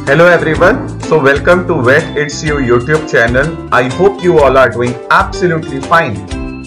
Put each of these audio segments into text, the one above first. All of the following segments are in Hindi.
Hello everyone, so welcome to Vet It's You YouTube channel. I hope you all are doing absolutely fine.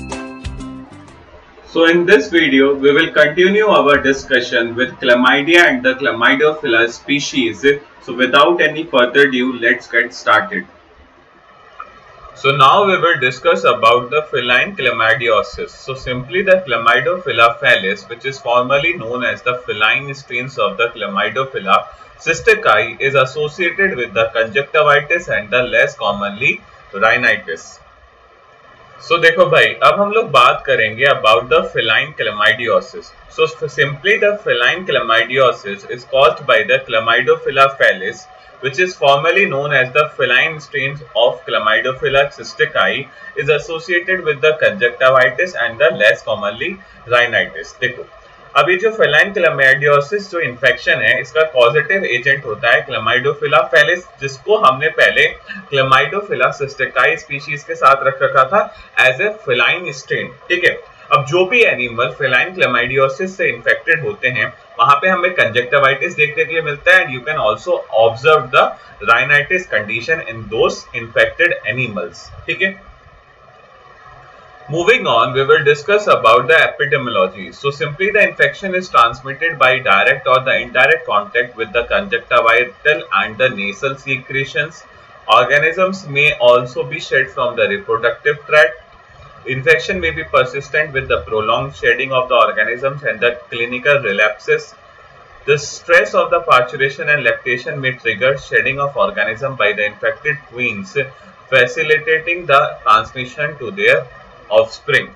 So in this video, we will continue our discussion with Chlamydia and the Chlamydophila species. So without any further ado, let's get started. So now we will discuss about the feline chlamydiosis. So simply the Chlamydophila phallis, which is formerly known as the feline strains of the Chlamydophila cysticai, is associated with the conjunctivitis and the less commonly rhinitis. So देखो भाई, अब हम लोग बात करेंगे about the feline chlamydiosis. So simply the feline chlamydiosis is caused by the Chlamydophila phallis, which is formerly known as the feline strains of Chlamydophila cysticai, is associated with the conjunctivitis and the less commonly rhinitis. देखो, अब ये जो feline chlamydiosis जो इन्फेक्शन है, इसका कॉजेटिव एजेंट होता है Chlamydophila phallis, जिसको हमने पहले Chlamydophila cysticai स्पीशीज के साथ रख रखा था एज ए feline strain. ठीक है, अब जो भी एनिमल feline chlamydiosis से इन्फेक्टेड होते हैं, वहां पे हमें कंजक्टिवाइटिस देखने के लिए मिलता है, and you can also observe the rhinitis condition in those infected animals. ठीक है, moving on, we will discuss about the epidemiology. So simply the infection is transmitted by direct or the indirect contact with the conjunctivital and the nasal secretions. Organisms may also be shed from the reproductive tract. Infection may be persistent with the prolonged shedding of the organisms and the clinical relapses. The stress of the parturition and lactation may trigger shedding of organism by the infected queens, facilitating the transmission to their offspring.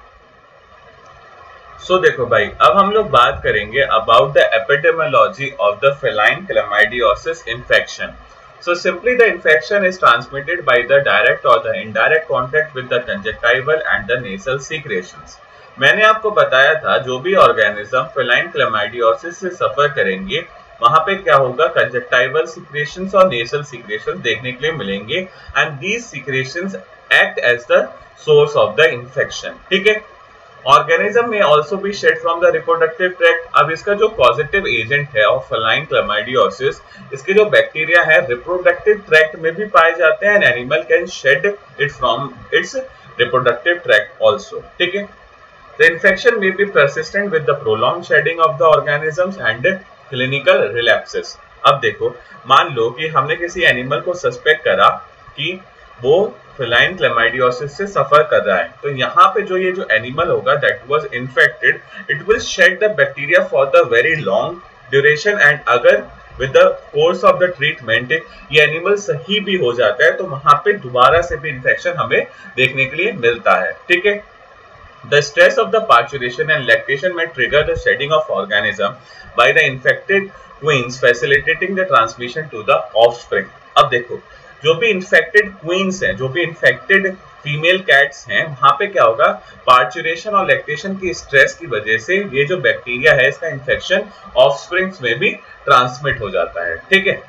So देखो भाई, अब हम लोग बात करेंगे about the epidemiology of the feline chlamydiosis infection. So simply the infection is transmitted by the direct or the indirect contact with the conjunctival and the nasal secretions. मैंने आपको बताया था जो भी ऑर्गेनिज्म feline chlamydiosis से सफर करेंगे, वहां पे क्या होगा, कंजक्टाइवल सीक्रेशंस और नेसल सीक्रेशंस देखने के लिए मिलेंगे, and these secretions act as the source of the infection. ठीक है, ऑर्गेनिज्म में also be shed from the reproductive tract. अब इसका जो पॉजिटिव एजेंट है ऑफ feline chlamydiosis, इसके जो बैक्टीरिया है रिप्रोडक्टिव ट्रैक्ट में भी पाए जाते हैं, and animal can shed it from its reproductive tract also. ठीक है, the infection may be persistent with the prolonged shedding of the organisms and clinical relapses. अब देखो, मान लो कि हमने किसी एनिमल को सस्पेक्ट करा कि वो feline chlamydiosis से सफर कर रहा है, तो यहाँ पे जो ये जो एनिमल होगा that was infected, it will shed the bacteria for the very long duration, and अगर with the course of the treatment ये एनिमल सही भी हो जाता है, तो वहां पे दोबारा से भी इन्फेक्शन हमें देखने के लिए मिलता है. ठीक है, the stress of the parturition and lactation may trigger the shedding of organism by the infected queens, facilitating the transmission to the offspring. अब देखो, जो भी इन्फेक्टेड क्वींस हैं, जो भी इन्फेक्टेड फीमेल कैट्स हैं, वहां पे क्या होगा, पार्चुरेशन और लैक्टेशन की स्ट्रेस की वजह से ये जो बैक्टीरिया है इसका इन्फेक्शन ऑफस्प्रिंग्स में भी ट्रांसमिट हो जाता है. ठीक है,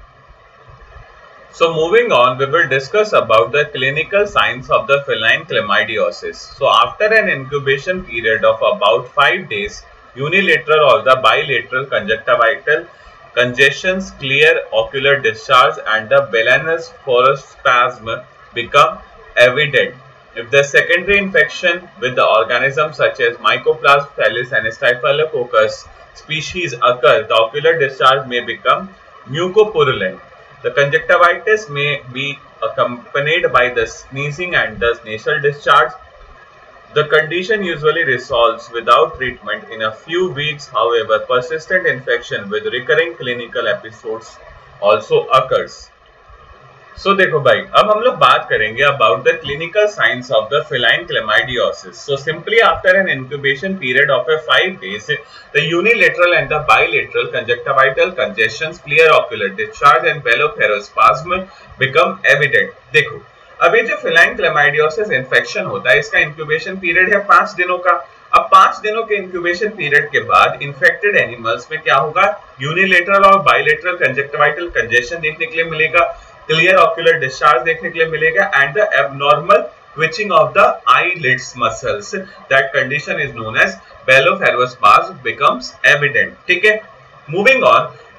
so moving on, we will discuss about the clinical signs of the feline chlamydiosis. So after an incubation period of about 5 days, unilateral or the bilateral conjunctivital congestions, clear ocular discharge, and the Belanus spasm become evident. If the secondary infection with the organisms such as Mycoplasma phallis and Staphylococcus species occur, the ocular discharge may become mucopurulent. The conjunctivitis may be accompanied by the sneezing and the nasal discharge. The condition usually resolves without treatment in a few weeks. However, persistent infection with recurring clinical episodes also occurs. So देखो भाई, अब हम लोग बात करेंगे about the clinical signs of the feline chlamydiosis. So simply after an incubation period of 5 days, the unilateral and the bilateral conjunctivital congestions, clear ocular discharge, and blepharospasm become evident. देखो, अब ये जो feline chlamydiosis इन्फेक्शन होता है, इसका इंक्यूबेशन पीरियड है 5 दिनों का. अब 5 दिनों के इंक्यूबेशन पीरियड के बाद इन्फेक्टेड एनिमल्स में क्या होगा, यूनिलेटरल और बाइलेटरल कंजक्टिवाइटल कंजेशन देखने के लिए मिलेगा, क्लियर ऑक्यूलर डिस्चार्ज देखने के लिए मिलेगा, and the abnormal twitching of the eyelids muscles. That condition is known as blepharospasm becomes evident. ठीक है, moving on,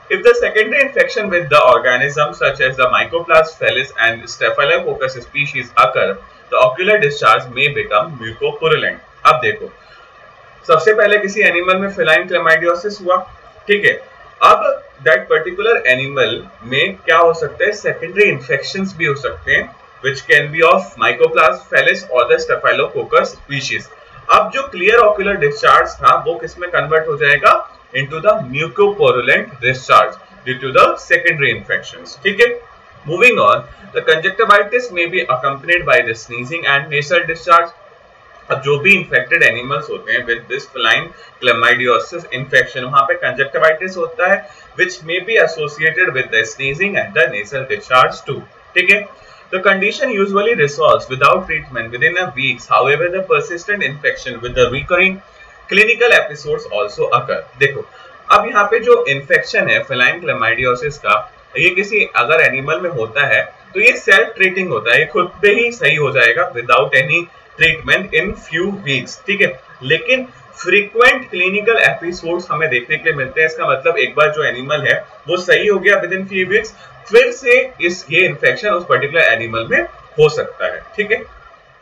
If the secondary infection with the organism such as the Mycoplasma felis and Staphylococcus species occur, the ocular discharge may become mucopurulent. अब देखो, सबसे पहले किसी एनिमल में फेलाइन क्लेमाइडियोसिस हुआ, ठीक है। अब दैट पर्टिकुलर एनिमल में क्या हो सकता है, सेकेंडरी इन्फेक्शंस भी हो सकते हैं, which can be of Mycoplasma felis or the Staphylococcus species. अब जो क्लियर ऑक्यूलर डिस्चार्ज था वो किसमें कन्वर्ट हो जाएगा, into the mucopurulent discharge due to the secondary infections. ठीक है, moving on, the conjunctivitis may be accompanied by the sneezing and nasal discharge. अब जो भी infected animals होते हैं with this feline chlamydiosis infection, वहाँ पे conjunctivitis होता है, which may be associated with the sneezing and the nasal discharge too. ठीक है, the condition usually resolves without treatment within a week. However, the persistent infection with the recurring clinical episodes also occur. देखो, अब यहाँ पे जो इन्फेक्शन है फेलाइन क्लेमाइडियोसिस का, ये किसी अगर एनिमल में होता है तो ये सेल्फ ट्रीटिंग होता है, ये खुद पे ही सही हो जाएगा without any treatment in few weeks, ठीक है। लेकिन फ्रीक्वेंट क्लिनिकल एपिसोड्स हमें देखने के लिए मिलते हैं, इसका मतलब एक बार जो एनिमल है वो सही हो गया विद इन फ्यू वीक्स, फिर से ये इन्फेक्शन उस पर्टिकुलर एनिमल में हो सकता है, ठीक है।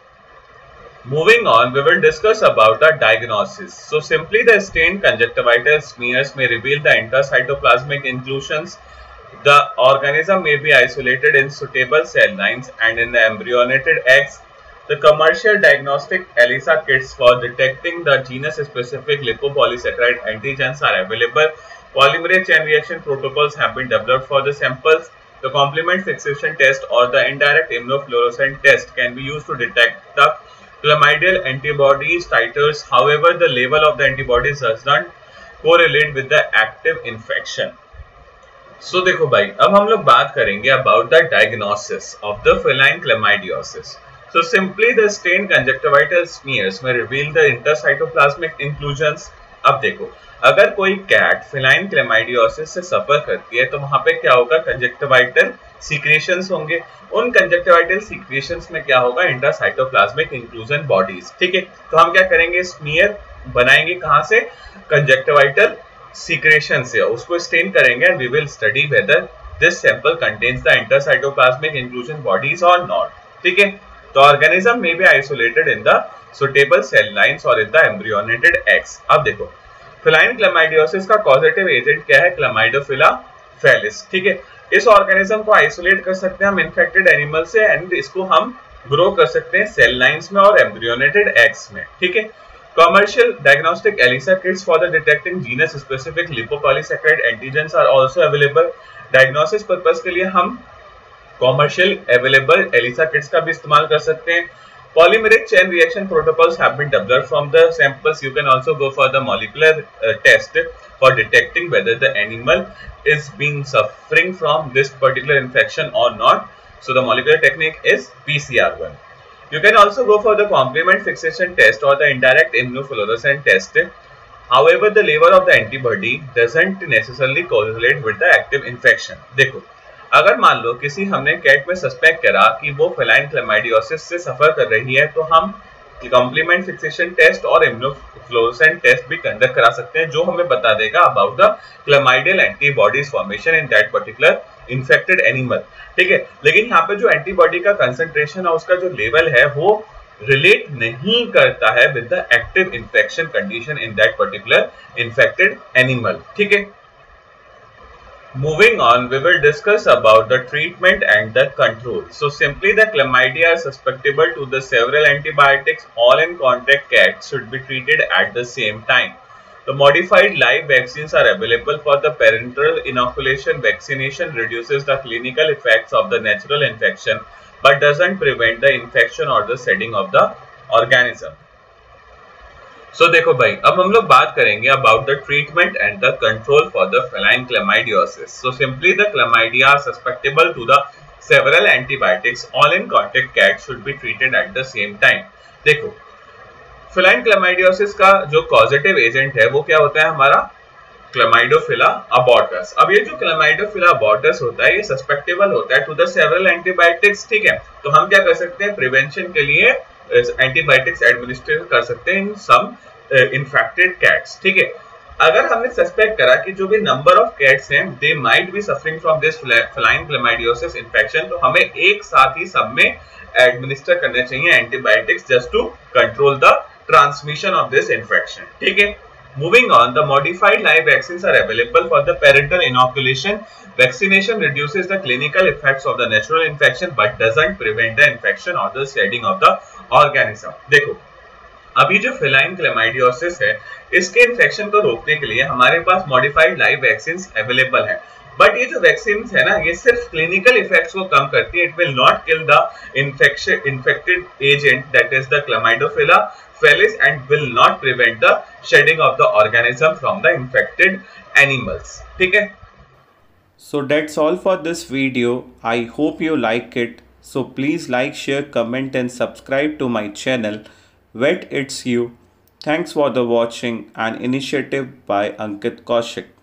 Moving on, we will discuss about the diagnosis. So simply the stained conjunctivitis smears may reveal the intracytoplasmic inclusions. The organism may be isolated in suitable cell lines and in the embryonated eggs. The commercial diagnostic ELISA kits for detecting the genus-specific lipopolysaccharide antigens are available. Polymerase chain reaction protocols have been developed for the samples. The complement fixation test or the indirect immunofluorescence test can be used to detect the chlamydial antibodies titers. However, the level of the antibodies does not correlate with the active infection. So देखो भाई, अब हम लोग बात करेंगे about the diagnosis of the feline chlamydiosis. So simply the stained conjunctivitis smears may reveal the intracytoplasmic inclusions. अब देखो, अगर कोई कैट फेलाइन क्लेमाइडियोसिस से सफर करती है तो वहां पे क्या होगा, कंजक्टिवाइटल सीक्रेशंस होंगे। उन कंजक्टिवाइटल सीक्रेशंस में क्या होगा, इंट्रासाइटोप्लाज्मिक इंक्लूजन बॉडीज, ठीक है। तो हम क्या करेंगे, स्मीयर बनाएंगे कहां से, कंजक्टिवाइटल सीक्रेशन से, उसको स्टेन करेंगे and we will study whether this sample contains the intracytoplasmic inclusion bodies or not, ठीक है। तो organism may be isolated in the suitable cell lines or in the embryonated eggs. अब देखो, फेलाइन क्लेमाइडियोसिस का कॉजेटिव एजेंट क्या है, क्लेमाइडोफिला फेलिस, ठीक है। इस ऑर्गेनिज्म को आइसोलेट कर सकते हैं हम इन्फेक्टेड एनिमल से एंड इसको हम ग्रो कर सकते हैं सेल लाइंस में और एम्ब्रियोनेटेड एग्स में, ठीक है। Commercial diagnostic ELISA kits for the detecting genus specific lipopolysaccharide antigens are also available. Diagnosis purpose के लिए हम कमर्शियल अवेलेबल एलिसा किट्स का भी इस्तेमाल कर सकते हैं। Polymerase chain reaction protocols have been developed from the samples. You can also go for the molecular test for detecting whether the animal is being suffering from this particular infection or not. So the molecular technique is PCR1. You can also go for the complement fixation test or the indirect immunofluorescence test. However, the level of the antibody doesn't necessarily correlate with the active infection. देखो, अगर मान लो किसी हमने कैट में सस्पेक्ट करा कि वो फेलाइन क्लेमाइडियोसिस से सफर कर रही है, तो हम कॉम्प्लीमेंट फिक्सेशन टेस्ट और इम्यूनोफ्लोरेसेंस टेस्ट भी कंडक्ट करा सकते हैं, जो हमें बता देगा about the chlamydial antibodies formation in that particular infected animal, ठीक है। लेकिन यहाँ पे जो एंटीबॉडी का कंसंट्रेशन है, उसका जो लेवल है, वो रिलेट नहीं करता है with the active infection condition in that particular infected animal, ठीक है। Moving on, we will discuss about the treatment and the control. So simply the chlamydia are susceptible to the several antibiotics. All in contact cats should be treated at the same time. The modified live vaccines are available for the parenteral inoculation. Vaccination reduces the clinical effects of the natural infection but doesn't prevent the infection or the shedding of the organism. So देखो भाई, अब हम लोग बात करेंगे about the treatment and the control for the feline chlamydiosis. So simply the chlamydia are susceptible to the several antibiotics. All in contact cats should be treated at the same time. देखो, feline chlamydiosis का जो causative agent है वो क्या होता है हमारा, Chlamydophila abortus. अब ये जो Chlamydophila abortus होता है, ये सस्पेक्टेबल होता है to the several antibiotics, ठीक है। तो हम क्या कर सकते हैं, प्रिवेंशन के लिए एंटीबायोटिक्स एडमिनिस्ट्रेट कर सकते हैं इन सम इन्फेक्टेड कैट्स, ठीक है। अगर हमने सस्पेक्ट करा कि जो भी नंबर ऑफ कैट्स हैं they might be suffering from this feline chlamydiosis infection, तो हमें एक साथ ही सब में एडमिनिस्टर करने चाहिए antibiotics just to control the transmission of this infection. ठीक है, moving on, the modified live vaccines are available for the parental inoculation. Vaccination reduces the clinical effects of the natural infection but doesn't prevent the infection or the shedding of the organism. देखो, अभी जो फेलाइन क्लेमाइडियोसिस है इसके इन्फेक्शन को रोकने के लिए हमारे पास मॉडिफाइड लाइव वैक्सीन अवेलेबल है, बट ये जो वैक्सीन है ना ये सिर्फ क्लिनिकल इफेक्ट्स को कम करती है। It will not kill the infected agent that is the chlamydophila felis and will not prevent the shedding of the organism from the infected animals. ठीक है, So that's all for this video. I hope you like it. So please like, share, comment and subscribe to my channel. Vet It's You. Thanks for the watching, an initiative by Ankit Kaushik.